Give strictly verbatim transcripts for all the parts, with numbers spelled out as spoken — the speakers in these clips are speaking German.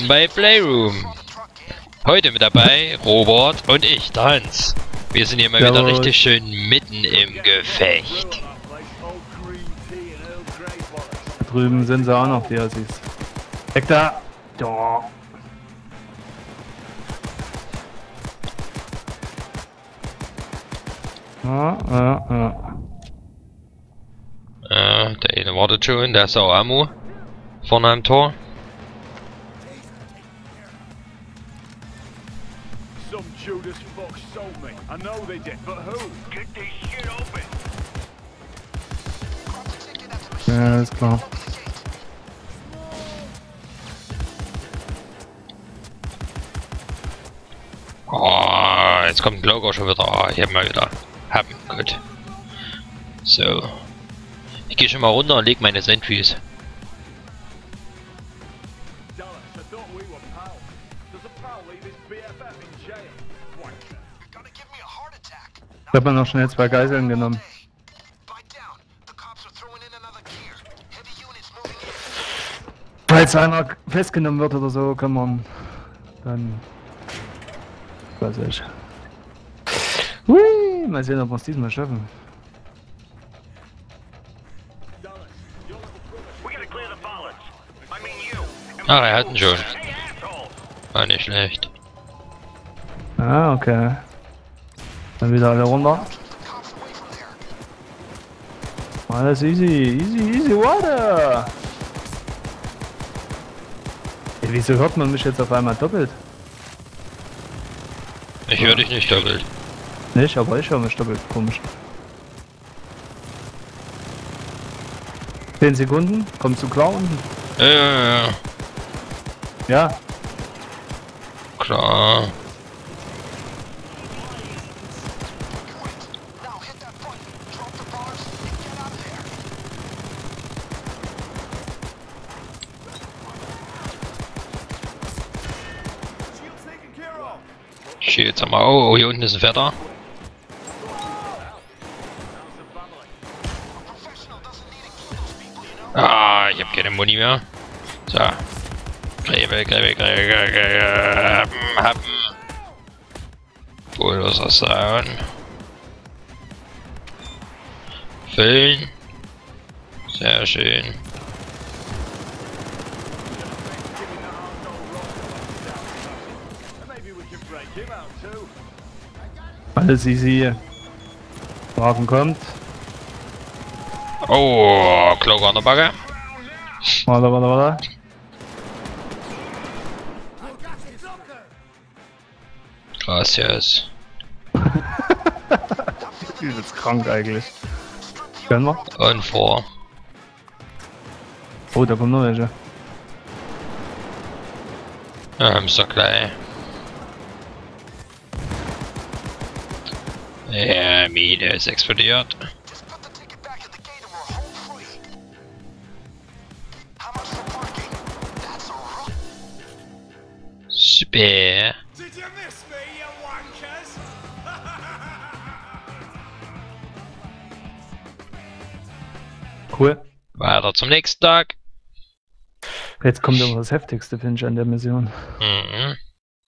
Willkommen bei Playroom. Heute mit dabei Robert und ich, der Hans. Wir sind hier mal wieder richtig schön mitten im Gefecht. Da drüben sind sie auch noch, die Assis. Weg da! Ja. Ja, ja, ja. Äh, der eine wartet schon, der ist auch Ammo. Vorne am Tor. Ja, ist klar. Oh, jetzt kommt ein Gloger schon wieder. Oh, hier mal wieder. Haben, gut. So. Ich gehe schon mal runter und leg meine Sentries. Ich hab mir noch schnell zwei Geiseln genommen. Falls einer festgenommen wird oder so, kann man dann... weiß ich. Hui, mal sehen, ob wir es diesmal schaffen. Ah, er hat ihn schon. War nicht schlecht. Ah, okay. Dann wieder alle runter. Alles easy, easy, easy water. Hey, wieso hört man mich jetzt auf einmal doppelt? Ich höre dich nicht doppelt. Nicht, aber ich höre mich doppelt. Komisch. zehn Sekunden, kommst du klar unten? Ja, ja, ja. Ja. Klar. Jetzt haben wir, oh, oh, hier unten ist ein Fetter. Ah, ich hab keine Muni mehr. So. Gräbe, Gräbe, Gräbe, Gräbe, Gräbe, Happen. Bulldozer Sound. Füllen. Sehr schön. Alles easy. Wagen kommt. Oh, Kloger an der Backe. Warte, warte, warte. Gracias. Übelst krank eigentlich. Können wir? Und vor. Oh, da kommen noch welche. Ja, haben sie gleich. Ja, Mine ist explodiert. Super. Cool. Weiter zum nächsten Tag. Jetzt kommt aber das Heftigste, finde ich, an der Mission. Mhm.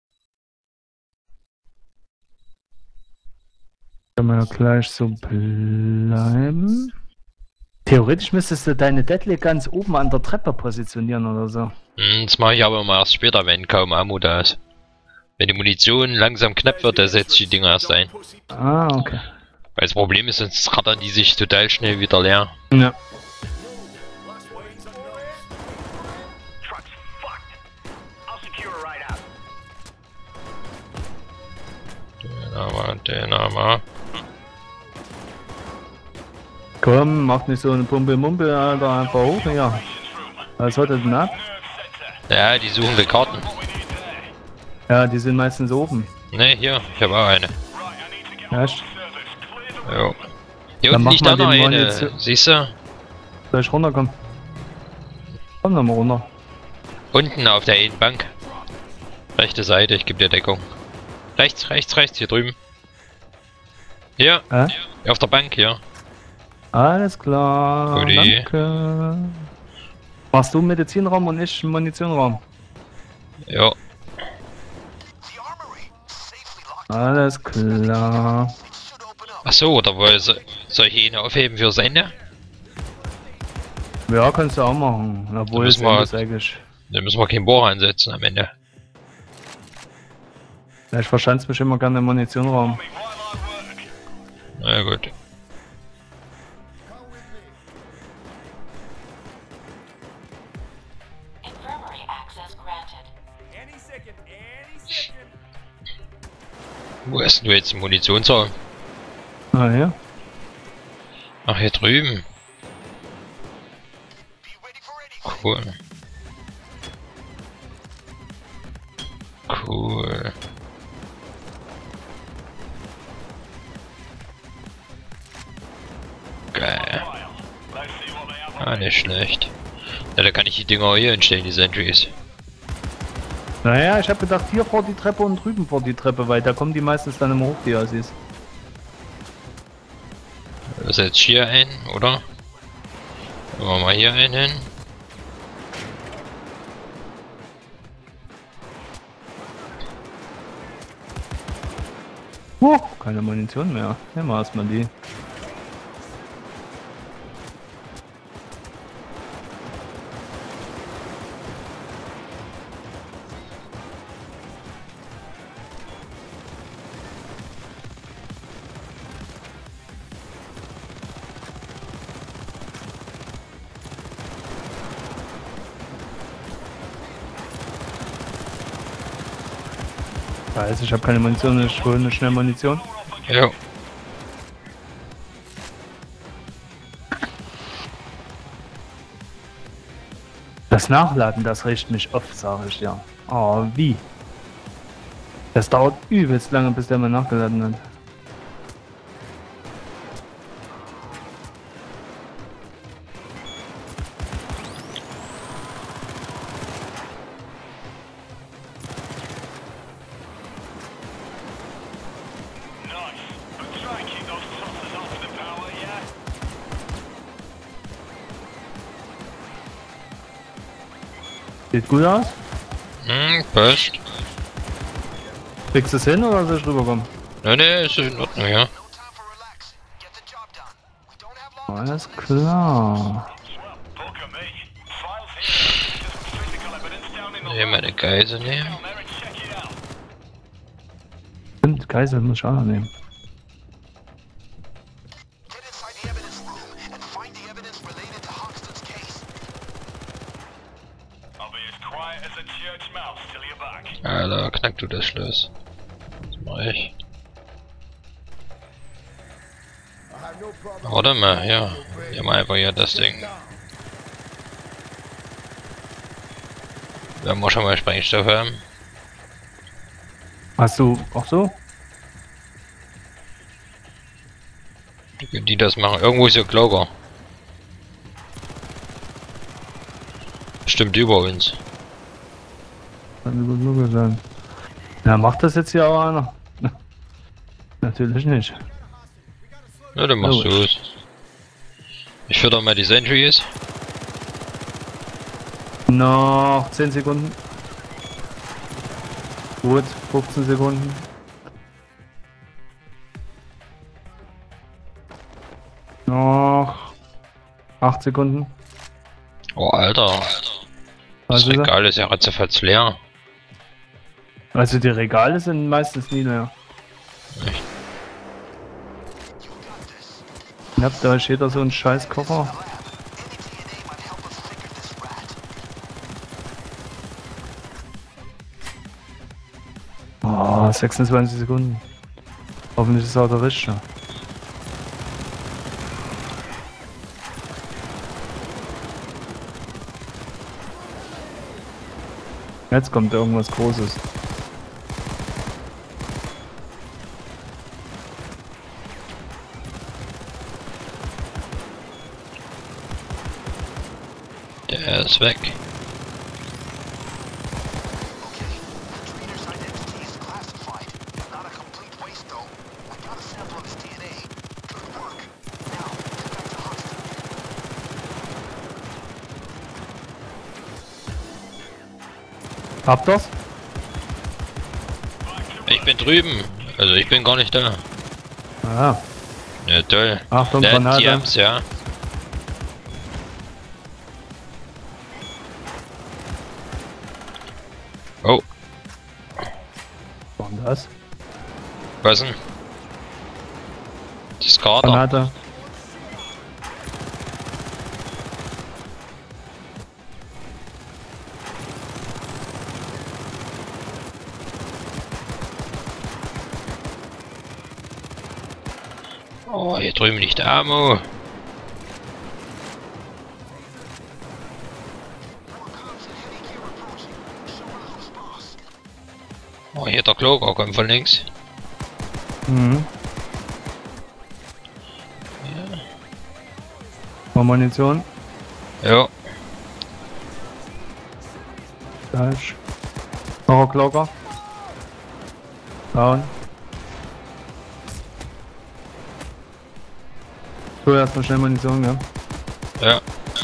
Kann man ja gleich so bleiben. Theoretisch müsstest du deine Deadly ganz oben an der Treppe positionieren oder so. Das mache ich aber mal erst später, wenn kaum Ammo da ist. Wenn die Munition langsam knapp wird, dann setze ich die Dinger erst ein. Ah, okay. Weil das Problem ist, sonst rattern die sich total schnell wieder leer. Ja. Den haben wir, den haben wir. Komm, mach nicht so eine Pumpe-Mumpe, Alter, einfach hoch, ja. Was hat er denn ab? Ja, die suchen wir Karten. Ja, die sind meistens oben. Ne, hier, ich habe auch eine. Echt? Jo. Hier Dann unten mach liegt mal auch noch den eine, Munition- siehst du? Soll ich runterkommen? Komm doch mal runter. Unten auf der einen Bank. Rechte Seite, ich gebe dir Deckung. Rechts, rechts, rechts, hier drüben. Hier, Äh? auf der Bank, hier. Alles klar, Goodie. danke. Machst du Medizinraum und ich Munitionraum? Ja. Alles klar. Achso, oder woll- so, soll ich ihn aufheben fürs Ende? Ja, kannst du auch machen. Obwohl Da es müssen wir- ist eigentlich. Dann müssen wir keinen Bohrer einsetzen am Ende. Ja, ich verschanze mich immer gerne im Munitionraum. Na ja, gut. Infirmary access granted. Any second, any second. Wo ist denn jetzt ein Munitionsraum? Ah ja. Ach, hier drüben. Cool. Cool. Geil. Ah, nicht schlecht. Ja, da kann ich die Dinger auch hier hinstellen, die Sentries. Naja, ich habe gedacht, hier vor die Treppe und drüben vor die Treppe, weil da kommen die meistens dann immer hoch, die Assis. Wir setzen hier ein, oder? Machen wir mal hier einen hin. Huh, keine Munition mehr. Nehmen wir erstmal die. Weiß, ich habe keine Munition, ich hole eine schnell Munition. Jo. Das Nachladen, das riecht mich auf, sage ich dir. Oh, wie? Das dauert übelst lange, bis der mal nachgeladen hat. Sieht gut aus. Hm, passt. Kriegst du es hin oder soll ich rüberkommen? Ne, ne, ist in Ordnung, ja. Alles klar. Hier meine Geise nehmen. Stimmt, Geisel muss ich auch noch nehmen. Alter, knack du das Schloss. Das mach ich. Warte mal, ja. Wir haben einfach hier das Ding. Wenn wir schon mal Sprengstoff haben. Hast du auch so? Wie die das machen. Irgendwo ist ja Gloger. Bestimmt über uns. Kann gut möglich sein. Na, macht das jetzt hier auch einer? Natürlich nicht. Ja, dann machst Oh. du es. Ich fütter mal die Sentries. Noch zehn Sekunden. Gut, fünfzehn Sekunden. Noch acht Sekunden. Oh, Alter. Was Das ist er? Regal ist ja ratzefatz leer. Also die Regale sind meistens nie leer. Echt? Ja, da ist jeder so ein scheiß Kocher. Oh, sechsundzwanzig Sekunden. Hoffentlich ist auch der Richtige. Jetzt kommt irgendwas Großes. Der ist weg. Habt ihr's? Ich bin drüben. Also ich bin gar nicht da. Ah, Ja, toll. Achtung, Ja, die Granate. haben's, ja. Oh, Was war denn das? was denn? Das Kader. Granate. Oh, hier drüben liegt Ammo. Oh, hier der Kloger kommt von links. Mhm. Mal Munition. Ja, Falsch. Noch ein Glocker. Down. So, erstmal schnell Munition, ja. ja.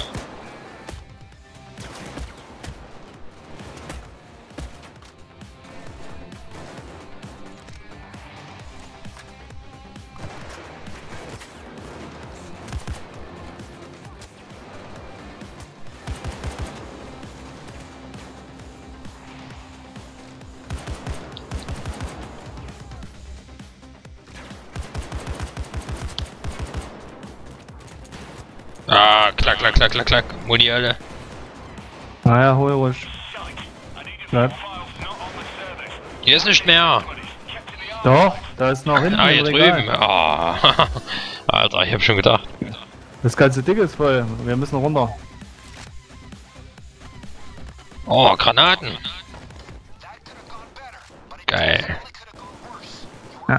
Ah, klack, klack, klack, klack, klack. Muni alle. Naja, hol ruhig. Bleib. Hier ist nicht mehr. Doch, da ist noch hinten Ah, hier im Regal. drüben. Ah. Alter, ich hab schon gedacht. Das ganze Ding ist voll. Wir müssen runter. Oh, Granaten. Geil. Ja.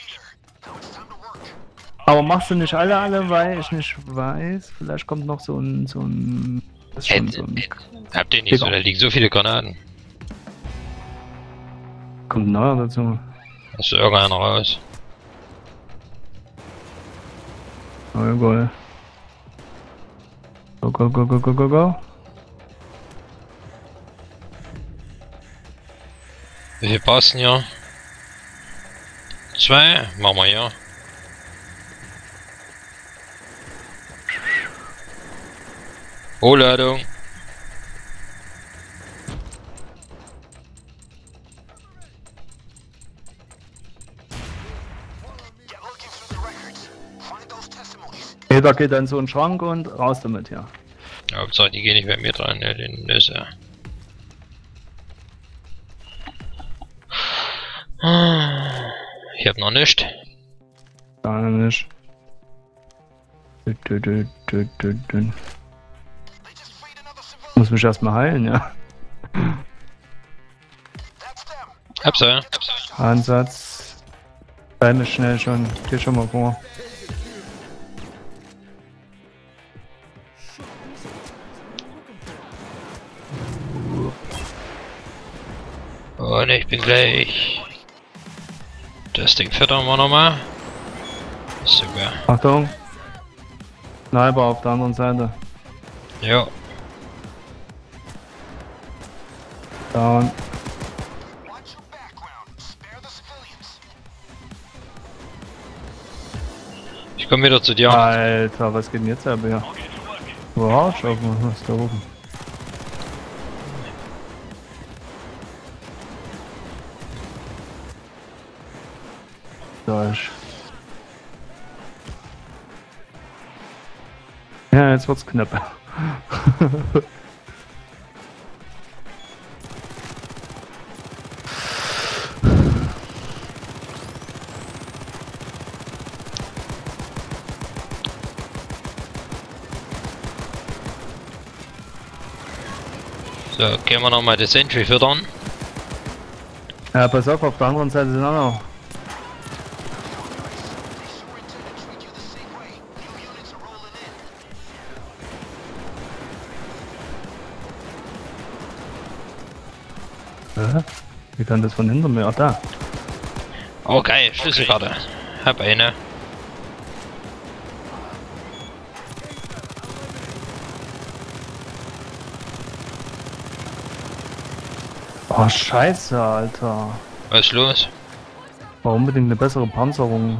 Aber machst du nicht alle, alle, weil ich nicht weiß. Vielleicht kommt noch so ein, so ein, das ist schon Hätt- so ein, Habt ihr nicht so, da liegen so viele Granaten. kommt ein neuer dazu. Hast du irgendeiner raus? Oh, egal. Go, go, go, go, go, go, go. Wie viel passen hier? Zwei? Machen wir hier. Oh, Ladung. Jeder geht dann so einen Schrank und raus damit, ja. Hauptsache, die gehen nicht bei mir dran, ne? Den Nüsse. Ich hab noch nicht. Gar nicht. Dü, dü, dü, dü, dü, dü. Muss mich erstmal heilen, ja. Hab's ja. Ansatz. Bleib mich schnell schon. Geh schon mal vor. Und ich bin gleich. Das Ding füttern wir nochmal. Super. Achtung. Sniper auf der anderen Seite. Ja. Down. Ich komme wieder zu dir. Alter, was geht denn jetzt ab hier? Wow, schau mal, was ist da oben? Deutsch. Ja, jetzt wird's knapp. So, gehen wir nochmal das Sentry füttern. Ja, pass auf, auf der anderen Seite sind auch noch. Hä? Wie kann das von hinter mir? Ach, da. Oh geil, Schlüsselkarte. Hab eine. Oh, scheiße, Alter. Was ist los? War unbedingt eine bessere Panzerung.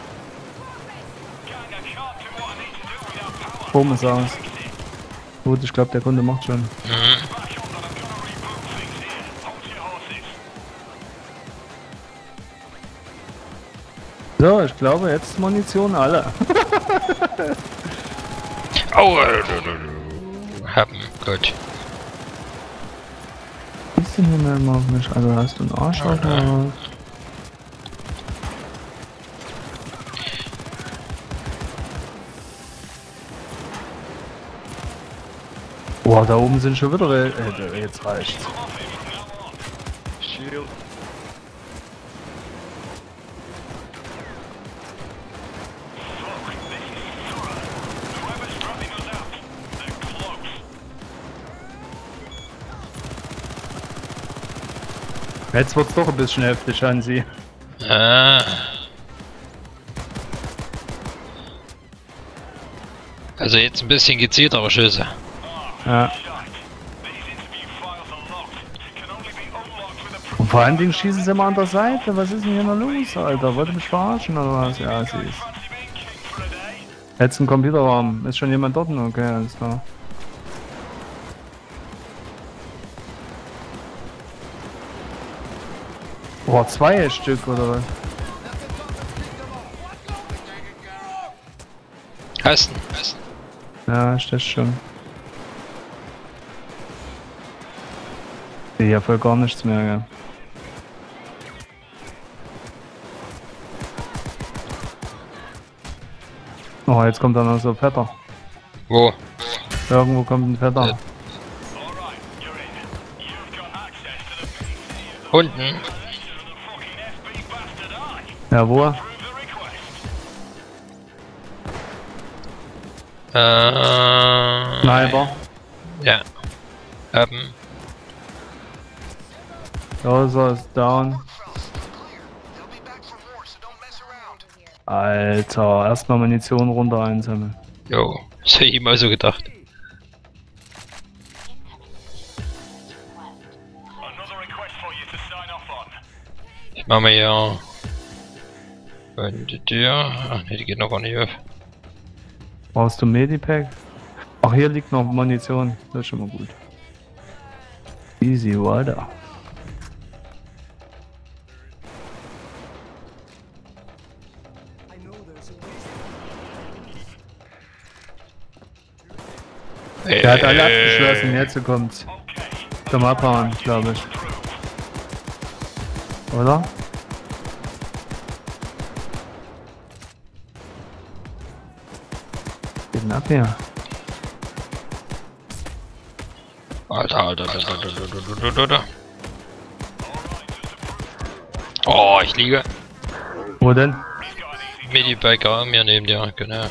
Strom ist aus. Gut, ich glaube, der Kunde macht schon. Mhm. So, ich glaube, jetzt Munition alle. Au, äh, du, du, du. Haben, gut. Was ist denn hier mehr immer auf mich? Also hast du einen Arsch auf oder was? Boah, da oben sind schon wieder. Äh, jetzt reicht's. Jetzt wird's doch ein bisschen heftig, Hansi. Ah. Also jetzt ein bisschen gezieltere Schüsse. Ja. Und vor allen Dingen schießen sie immer an der Seite. Was ist denn hier noch los, Alter? Wollt ihr mich verarschen oder was? Ja, sie ist. Jetzt ein Computerraum. Ist schon jemand dort? Okay, alles klar. Boah, zwei Stück oder was? Hast du? Hast du? Ja, ist das schon. Ich sehe voll gar nichts mehr, gell. Oh, jetzt kommt dann noch so ein Vetter. Wo? Irgendwo kommt ein Vetter. Ja. Unten? Ja, wo? Äh. Sniper. Ja. Haben. Da ist er, ist down. Alter, erstmal Munition runter einsammeln. Jo, das hätte ich mal so gedacht. Ich mach mal hier. Und die Tür. Ach ne, die geht noch gar nicht auf. Brauchst du Medipack? Ach, hier liegt noch Munition. Das ist schon mal gut. Easy, weiter. Der hat alle abgeschlossen, jetzt kommt's. Zum Abhauen, glaube ich. Oder? Geht denn ab hier? Alter, Alter, Alter, Alter, Alter, Alter, Alter. Oh, ich liege. Wo denn? Medipacker mir neben dir, genau.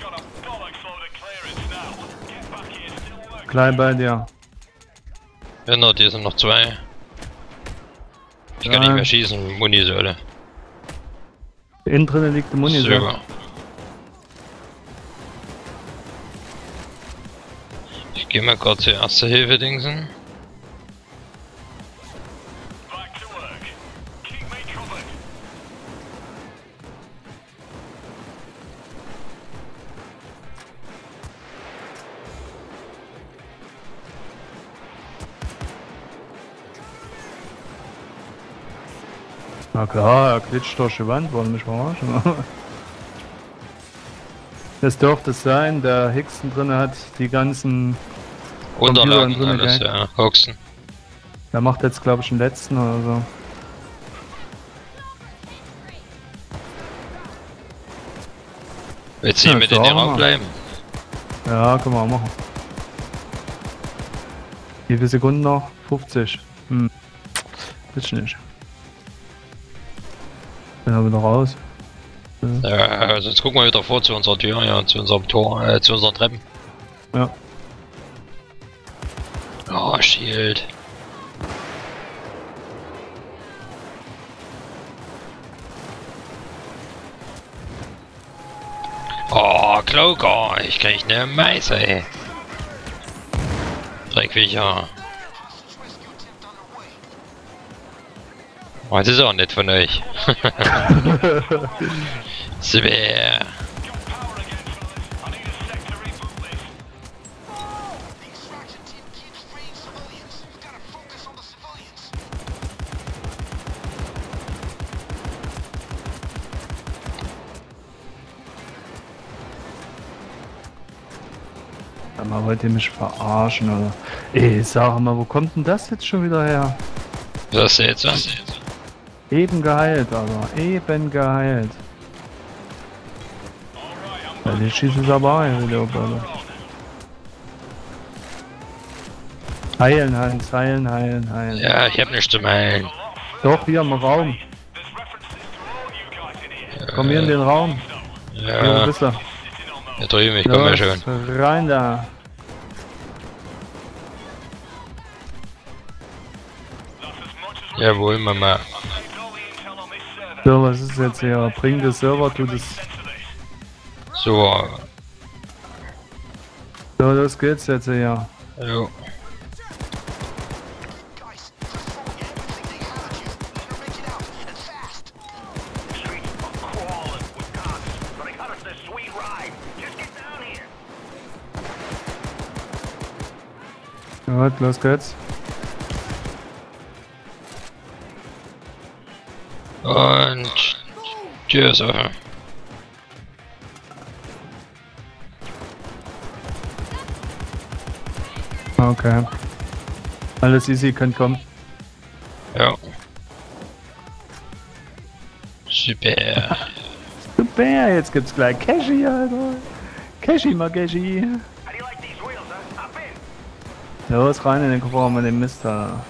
Klein bei dir. Hinter dir sind noch zwei. Ich kann Ja. nicht mehr schießen, Munisäule. Innen drinnen liegt die Munition. Super. Ich gehe mal kurz zur erste Hilfe dingsen. Na klar, er glitscht durch die Wand, wollen mich verarschen. Das dürfte es sein, der Hickson drin hat die ganzen Unterlagen, drin, alles, gell? ja. Hoxen. Der macht jetzt glaube ich den letzten oder so. Willst du Ja, hier mit ist in doch den auch Raum mal. bleiben? Ja, können wir auch machen. Wie viele Sekunden noch? fünfzig. Hm. Ist nicht. Bin aber wieder raus. Ja, sonst gucken wir wieder vor zu unserer Tür, ja, zu unserem Tor, äh, zu unseren Treppen. Ja. Oh, Shield. Oh, Cloaker, ich krieg ne Meiße, ey. Dreckwiecher. Oh, das ist auch nett von euch. Schwer. Sag mal, wollt ihr mich verarschen, oder? Ey, sag mal, wo kommt denn das jetzt schon wieder her? Was ist jetzt? Was? Eben geheilt, aber eben geheilt. Ja, die schießen es aber ein, wieder, Alter. Heilen, Hans, heilen, heilen, heilen. Ja, ich hab nichts zum Heilen. Doch, hier im Raum. Komm hier in den Raum. Hier, wo Ja, bist du? da drüben, ich komm ja schon. Los, rein da. Jawohl, Mama. So, was ist jetzt hier? Bring den Server, tu das. So, So, los geht's jetzt hier. jo. Gut, los geht's. Und Tür ist offen. Okay. Alles easy, könnt kommen. Ja. Super. Super, jetzt gibt's gleich Cashy, Alter. Cashy, mal Cashy. Los, rein in den Kofferraum mit dem Mist da.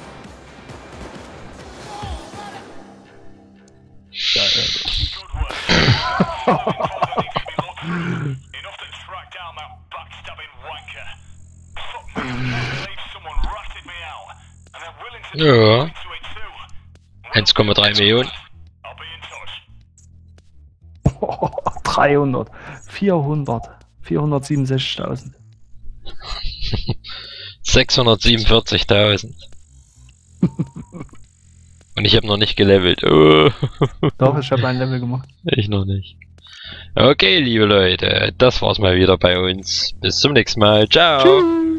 Ja. eins Komma drei Millionen. dreihundert, vierhundert, vierhundertsiebenundsechzigtausend. sechshundertsiebenundvierzigtausend. Und ich habe noch nicht gelevelt. Oh. Doch, ich habe ein Level gemacht. Ich noch nicht. Okay, liebe Leute, das war's mal wieder bei uns. Bis zum nächsten Mal. Ciao. Tschüss.